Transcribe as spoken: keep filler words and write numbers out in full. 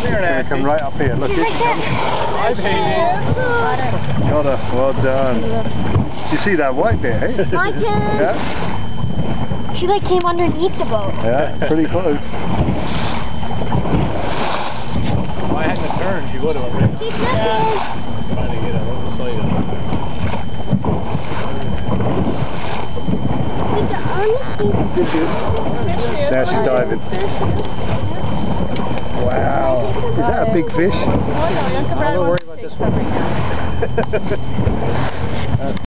Gonna come right up here. Look, here she comes. Hi, baby. Got her. Well done. You see that white bit, eh? Minke. Yeah. She like came underneath the boat. Yeah, pretty close. If I hadn't turned, she would have already. Keep looking. Trying to get a little sight of it. Now she's diving. Wow. Is that a big fish? I'm not worried about this one.